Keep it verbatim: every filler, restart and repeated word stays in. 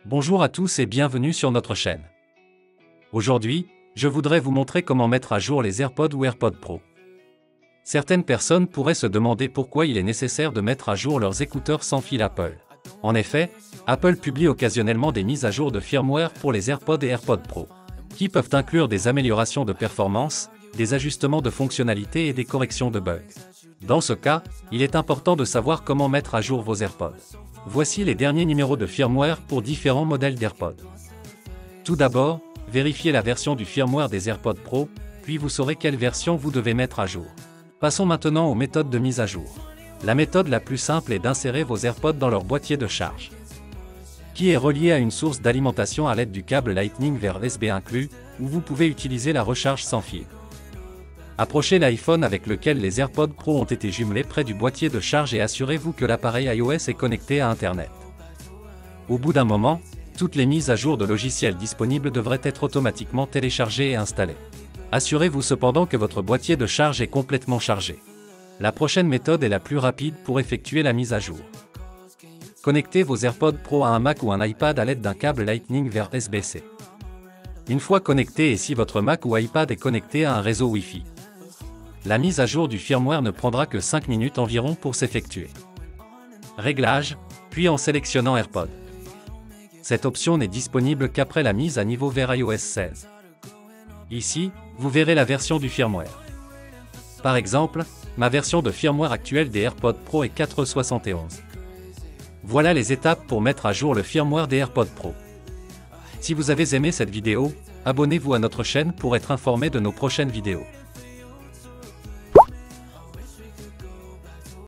Bonjour à tous et bienvenue sur notre chaîne. Aujourd'hui, je voudrais vous montrer comment mettre à jour les AirPods ou AirPods Pro. Certaines personnes pourraient se demander pourquoi il est nécessaire de mettre à jour leurs écouteurs sans fil Apple. En effet, Apple publie occasionnellement des mises à jour de firmware pour les AirPods et AirPods Pro, qui peuvent inclure des améliorations de performance, des ajustements de fonctionnalités et des corrections de bugs. Dans ce cas, il est important de savoir comment mettre à jour vos AirPods. Voici les derniers numéros de firmware pour différents modèles d'AirPods. Tout d'abord, vérifiez la version du firmware des AirPods Pro, puis vous saurez quelle version vous devez mettre à jour. Passons maintenant aux méthodes de mise à jour. La méthode la plus simple est d'insérer vos AirPods dans leur boîtier de charge, qui est relié à une source d'alimentation à l'aide du câble Lightning vers U S B inclus, ou vous pouvez utiliser la recharge sans fil. Approchez l'iPhone avec lequel les AirPods Pro ont été jumelés près du boîtier de charge et assurez-vous que l'appareil iOS est connecté à Internet. Au bout d'un moment, toutes les mises à jour de logiciels disponibles devraient être automatiquement téléchargées et installées. Assurez-vous cependant que votre boîtier de charge est complètement chargé. La prochaine méthode est la plus rapide pour effectuer la mise à jour. Connectez vos AirPods Pro à un Mac ou un iPad à l'aide d'un câble Lightning vers U S B C. Une fois connecté et si votre Mac ou iPad est connecté à un réseau Wi-Fi, la mise à jour du firmware ne prendra que cinq minutes environ pour s'effectuer. Réglage, puis en sélectionnant AirPods. Cette option n'est disponible qu'après la mise à niveau vers iOS seize. Ici, vous verrez la version du firmware. Par exemple, ma version de firmware actuelle des AirPods Pro est quatre point soixante et onze. Voilà les étapes pour mettre à jour le firmware des AirPods Pro. Si vous avez aimé cette vidéo, abonnez-vous à notre chaîne pour être informé de nos prochaines vidéos.